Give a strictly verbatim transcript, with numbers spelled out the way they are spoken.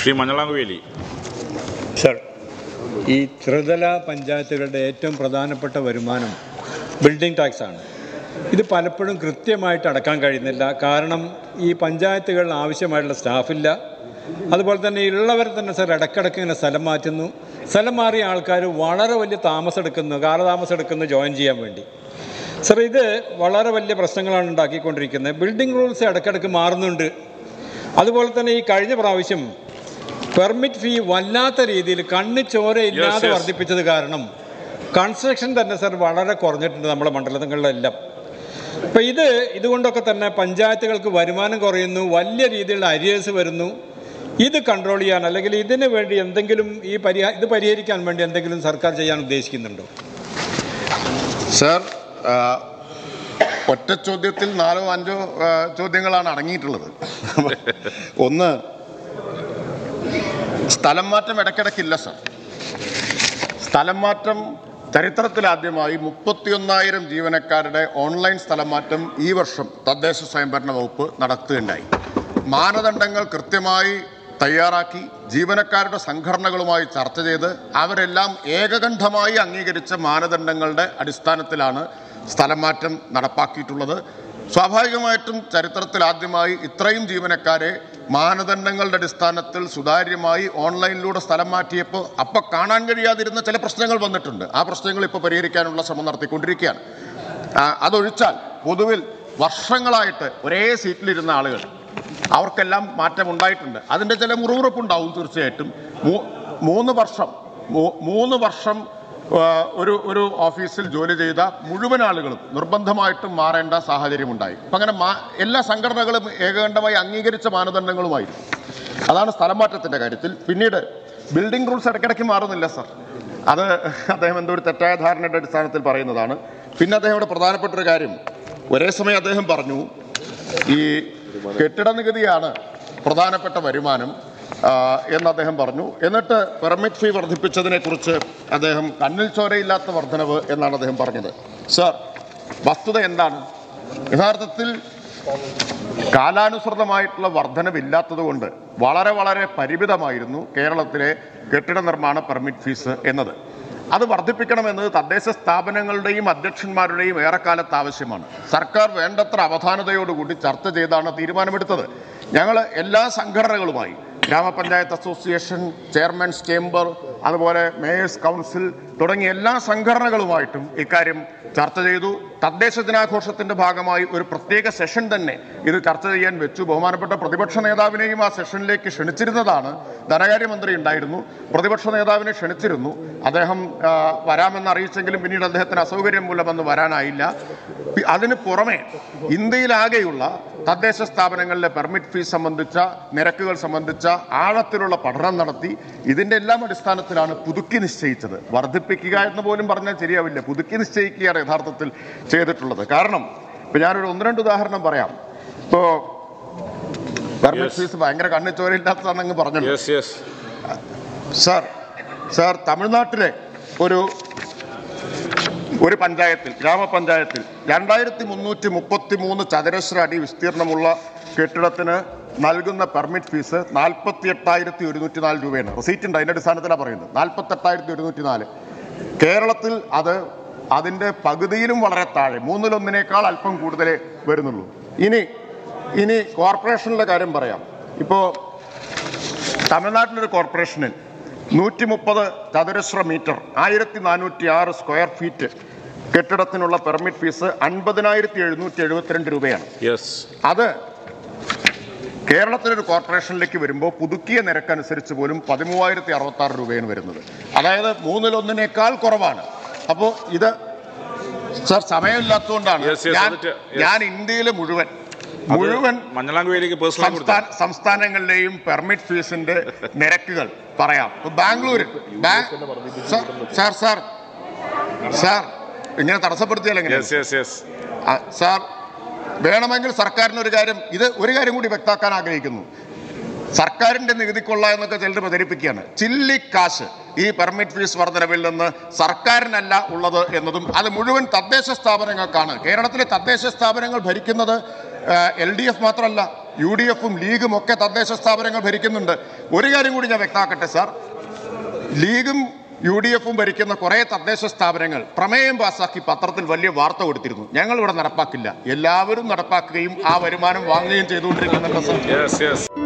Shri മഞ്ഞളാംകുവേലി. Sir, ഈ ത്രിതല പഞ്ചായത്തുകളുടെ ഏറ്റവും പ്രധാനപ്പെട്ട വരുമാനം ബിൽഡിംഗ് ടാക്സാണ്. ഇത് പലപ്പോഴും കൃത്യമായിട്ട് അടക്കാൻ കഴിയുന്നില്ല. കാരണം ഈ പഞ്ചായത്തുകളിൽ ആവശ്യമായിട്ടുള്ള സ്റ്റാഫില്ല. അതുപോലെ തന്നെ ഉള്ളവർ തന്നെ സർ ഇടയ്ക്കിടയ്ക്ക് ഇങ്ങനെ സ്ഥലം മാറ്റുന്നു. സ്ഥലം മാറിയ ആൾക്കാർ വളരെ വലിയ താമസം എടുക്കുന്നു, കാലതാമസം എടുക്കുന്നു ജോയിൻ ചെയ്യാൻ വേണ്ടി. സർ, ഇത് വളരെ വലിയ പ്രശ്നങ്ങളാണ് ഉണ്ടാക്കിക്കൊണ്ടിരിക്കുന്നത്. ബിൽഡിംഗ് റൂൾസ് ഇടയ്ക്കിടയ്ക്ക് മാറുന്നുണ്ട്. അതുപോലെ തന്നെ ഈ കഴിഞ്ഞ പ്രാവശ്യം പെർമിറ്റ് ഫീ വല്ലാത്ത രീതിയിൽ കണ്ണ് ചോരയില്ലാതെ വർദ്ധിപ്പിച്ചത് കാരണം കൺസ്ട്രക്ഷൻ തന്നെ സർ വളരെ കുറഞ്ഞിട്ടുണ്ട് നമ്മുടെ മണ്ഡലങ്ങളിലെല്ലാം. അപ്പം ഇത് ഇതുകൊണ്ടൊക്കെ തന്നെ പഞ്ചായത്തുകൾക്ക് വരുമാനം കുറയുന്നു, വലിയ രീതിയിലുള്ള അരിയേഴ്സ് വരുന്നു. ഇത് കൺട്രോൾ ചെയ്യാൻ അല്ലെങ്കിൽ ഇതിന് വേണ്ടി എന്തെങ്കിലും ഈ പരിഹാ ഇത് പരിഹരിക്കാൻ വേണ്ടി എന്തെങ്കിലും സർക്കാർ ചെയ്യാൻ ഉദ്ദേശിക്കുന്നുണ്ടോ? സർ, ഒറ്റ ചോദ്യത്തിൽ നാലോ അഞ്ചോ ചോദ്യങ്ങളാണ് അടങ്ങിയിട്ടുള്ളത്. ഒന്ന്, സ്ഥലം മാറ്റം ഇടയ്ക്കിടയ്ക്കില്ല സർ. സ്ഥലം മാറ്റം ചരിത്രത്തിലാദ്യമായി മുപ്പത്തിയൊന്നായിരം ജീവനക്കാരുടെ ഓൺലൈൻ സ്ഥലം മാറ്റം ഈ വർഷം തദ്ദേശ സ്വയംഭരണ വകുപ്പ് നടത്തുകയുണ്ടായി. മാനദണ്ഡങ്ങൾ കൃത്യമായി തയ്യാറാക്കി ജീവനക്കാരുടെ സംഘടനകളുമായി ചർച്ച ചെയ്ത് അവരെല്ലാം ഏകകണ്ഠമായി അംഗീകരിച്ച മാനദണ്ഡങ്ങളുടെ അടിസ്ഥാനത്തിലാണ് സ്ഥലം മാറ്റം നടപ്പാക്കിയിട്ടുള്ളത്. സ്വാഭാവികമായിട്ടും ചരിത്രത്തിൽ ആദ്യമായി ഇത്രയും ജീവനക്കാരെ മാനദണ്ഡങ്ങളുടെ അടിസ്ഥാനത്തിൽ സുതാര്യമായി ഓൺലൈനിലൂടെ സ്ഥലം മാറ്റിയപ്പോൾ അപ്പം കാണാൻ കഴിയാതിരുന്ന ചില പ്രശ്നങ്ങൾ വന്നിട്ടുണ്ട്. ആ പ്രശ്നങ്ങൾ ഇപ്പോൾ പരിഹരിക്കാനുള്ള ശ്രമം നടത്തിക്കൊണ്ടിരിക്കുകയാണ്. അതൊഴിച്ചാൽ പൊതുവിൽ വർഷങ്ങളായിട്ട് ഒരേ സീറ്റിലിരുന്ന ആളുകൾ അവർക്കെല്ലാം മാറ്റം ഉണ്ടായിട്ടുണ്ട്. അതിൻ്റെ ചില മുറിവുറപ്പുണ്ടാവും തീർച്ചയായിട്ടും. മൂന്ന് വർഷം മൂന്ന് വർഷം ഒരു ഒരു ഓഫീസിൽ ജോലി ചെയ്ത മുഴുവൻ ആളുകളും നിർബന്ധമായിട്ടും മാറേണ്ട സാഹചര്യമുണ്ടായി. അപ്പം അങ്ങനെ മാ എല്ലാ സംഘടനകളും ഏകകണ്ഠമായി അംഗീകരിച്ച മാനദണ്ഡങ്ങളുമായിരുന്നു. അതാണ് സ്ഥലം മാറ്റത്തിൻ്റെ കാര്യത്തിൽ. പിന്നീട് ബിൽഡിംഗ് റൂൾസ് ഇടയ്ക്കിടയ്ക്ക് മാറുന്നില്ല സർ. അത് അദ്ദേഹം എന്തോ ഒരു തെറ്റായ ധാരണയുടെ അടിസ്ഥാനത്തിൽ പറയുന്നതാണ്. പിന്നെ അദ്ദേഹം ഇവിടെ പ്രധാനപ്പെട്ട ഒരു കാര്യം ഒരേ സമയം അദ്ദേഹം പറഞ്ഞു, ഈ കെട്ടിട നികുതിയാണ് പ്രധാനപ്പെട്ട വരുമാനം എന്ന് അദ്ദേഹം പറഞ്ഞു. എന്നിട്ട് പെർമിറ്റ് ഫീ വർദ്ധിപ്പിച്ചതിനെ കുറിച്ച് അദ്ദേഹം കണ്ണിൽ ചോരയില്ലാത്ത വർധനവ് എന്നാണ് അദ്ദേഹം പറഞ്ഞത്. സർ, വസ്തുത എന്താണ്? യഥാർത്ഥത്തിൽ കാലാനുസൃതമായിട്ടുള്ള വർധനവില്ലാത്തത് കൊണ്ട് വളരെ വളരെ പരിമിതമായിരുന്നു കേരളത്തിലെ കെട്ടിട നിർമ്മാണ പെർമിറ്റ് ഫീസ് എന്നത്. അത് വർദ്ധിപ്പിക്കണമെന്നത് തദ്ദേശ സ്ഥാപനങ്ങളുടെയും അധ്യക്ഷന്മാരുടെയും ഏറെക്കാലത്ത് ആവശ്യമാണ്. സർക്കാർ വേണ്ടത്ര അവധാനതയോടുകൂടി ചർച്ച ചെയ്താണ് തീരുമാനമെടുത്തത്. ഞങ്ങൾ എല്ലാ സംഘടനകളുമായി, ഗ്രാമപഞ്ചായത്ത് അസോസിയേഷൻ, ചെയർമാൻസ് ചേംബർ, അതുപോലെ മേയേഴ്സ് കൗൺസിൽ തുടങ്ങിയ എല്ലാ സംഘടനകളുമായിട്ടും ഇക്കാര്യം ചർച്ച ചെയ്തു. തദ്ദേശ ദിനാഘോഷത്തിൻ്റെ ഭാഗമായി ഒരു പ്രത്യേക സെഷൻ തന്നെ ഇത് ചർച്ച ചെയ്യാൻ വെച്ചു. ബഹുമാനപ്പെട്ട പ്രതിപക്ഷ നേതാവിനെയും ആ സെഷനിലേക്ക് ക്ഷണിച്ചിരുന്നതാണ്. ധനകാര്യമന്ത്രി ഉണ്ടായിരുന്നു, പ്രതിപക്ഷ നേതാവിനെ ക്ഷണിച്ചിരുന്നു. അദ്ദേഹം വരാമെന്ന് അറിയിച്ചെങ്കിലും പിന്നീട് അദ്ദേഹത്തിന് അസൗകര്യം മൂലം അന്ന് വരാനായില്ല. അതിന് പുറമെ ഇന്ത്യയിലാകെയുള്ള തദ്ദേശ സ്ഥാപനങ്ങളിലെ പെർമിറ്റ് ഫീസ് സംബന്ധിച്ച നിരക്കുകൾ സംബന്ധിച്ച ആഴത്തിലുള്ള പഠനം നടത്തി ഇതിൻ്റെ എല്ലാം അടിസ്ഥാനത്തിലാണ് പുതുക്കി നിശ്ചയിച്ചത്. വർദ്ധിപ്പിക്കുക എന്ന് പോലും പറഞ്ഞാൽ ശരിയാവില്ല, പുതുക്കി നിശ്ചയിക്കുകയാണ് യഥാർത്ഥത്തിൽ ചെയ്തിട്ടുള്ളത്. കാരണം ഇപ്പം ഞാനൊരു ഒന്ന് രണ്ട് ഉദാഹരണം പറയാം. ഇപ്പോൾ പെർമിറ്റ് ഫീസ് ഭയങ്കര കണ്ണിച്ചോരയില്ലാത്തതാണെന്ന് പറഞ്ഞല്ലോ സാർ. സാർ, തമിഴ്നാട്ടിലെ ഒരു ഒരു പഞ്ചായത്തിൽ, ഗ്രാമപഞ്ചായത്തിൽ രണ്ടായിരത്തി മുന്നൂറ്റി മുപ്പത്തി മൂന്ന് ചതുരശ്ര അടി വിസ്തീർണമുള്ള കെട്ടിടത്തിന് നൽകുന്ന പെർമിറ്റ് ഫീസ് നാൽപ്പത്തി എട്ടായിരത്തി ഒരുന്നൂറ്റി നാല് രൂപയാണ്. റെസീറ്റ് ഉണ്ട്, അതിൻ്റെ അടിസ്ഥാനത്തിലാണ് പറയുന്നത്. നാൽപ്പത്തി എട്ടായിരത്തി ഒരുന്നൂറ്റി നാല് കേരളത്തിൽ അത് അതിൻ്റെ പകുതിയിലും വളരെ താഴെ, മൂന്നിലൊന്നിനേക്കാൾ അല്പം കൂടുതലേ വരുന്നുള്ളൂ. ഇനി ഇനി കോർപ്പറേഷനിലെ കാര്യം പറയാം. ഇപ്പോൾ തമിഴ്നാട്ടിലൊരു കോർപ്പറേഷനിൽ നൂറ്റി മുപ്പത് ചതുരശ്ര മീറ്റർ ആയിരത്തി നാനൂറ്റി ആറ് സ്ക്വയർ ഫീറ്റ് കെട്ടിടത്തിനുള്ള പെർമിറ്റ് ഫീസ് അൻപതിനായിരത്തി എഴുന്നൂറ്റി എഴുപത്തിരണ്ട് രൂപയാണ്. അത് കേരളത്തിലൊരു കോർപ്പറേഷനിലേക്ക് വരുമ്പോൾ പുതുക്കിയ നിരക്കനുസരിച്ച് പോലും പതിമൂവായിരത്തി അറുപത്തി ആറ് രൂപയാണ് വരുന്നത്. അതായത് മൂന്നിലൊന്നിനേക്കാൾ കുറവാണ്. അപ്പോൾ ഇത് സർ സമയമില്ലാത്തതുകൊണ്ടാണ് ഞാൻ ഞാൻ ഇന്ത്യയിലെ മുഴുവൻ മുഴുവൻ സംസ്ഥാനങ്ങളിലെയും പെർമിറ്റ് ഫീസിന്റെ നിരക്കുകൾ പറയാം. ബാംഗ്ലൂരിൽ സാർ സാർ സാർ ഇങ്ങനെ തടസ്സപ്പെടുത്തിയാൽ എങ്ങനെയാണ് സാർ? വേണമെങ്കിൽ സർക്കാരിന് ഒരു കാര്യം ഇത് ഒരു കാര്യം കൂടി വ്യക്തമാക്കാൻ ആഗ്രഹിക്കുന്നു. സർക്കാരിന്റെ നികുതിക്കൊള്ള എന്നൊക്കെ ചിലർ പ്രചരിപ്പിക്കുകയാണ്. ചില്ലിക്കാശ് ഈ പെർമിറ്റ് ഫീസ് വർധനവിൽ നിന്ന് സർക്കാരിനല്ല ഉള്ളത് എന്നതും അത് മുഴുവൻ തദ്ദേശ സ്ഥാപനങ്ങൾക്കാണ്. കേരളത്തിലെ തദ്ദേശ സ്ഥാപനങ്ങൾ ഭരിക്കുന്നത് എൽ ഡി എഫ് മാത്രമല്ല, യു ഡി എഫും ലീഗും ഒക്കെ തദ്ദേശ സ്ഥാപനങ്ങൾ ഭരിക്കുന്നുണ്ട്. ഒരു കാര്യം കൂടി ഞാൻ വ്യക്തമാക്കട്ടെ സാർ, ലീഗും യു ഡി എഫും ഭരിക്കുന്ന കുറേ തദ്ദേശ സ്ഥാപനങ്ങൾ പ്രമേയം പാസാക്കി പത്രത്തിൽ വലിയ വാർത്ത കൊടുത്തിരുന്നു. ഞങ്ങൾ ഇവിടെ നടപ്പാക്കില്ല, എല്ലാവരും നടപ്പാക്കുകയും ആ വരുമാനം വാങ്ങുകയും ചെയ്തുകൊണ്ടിരിക്കുന്നുണ്ട് സാർ.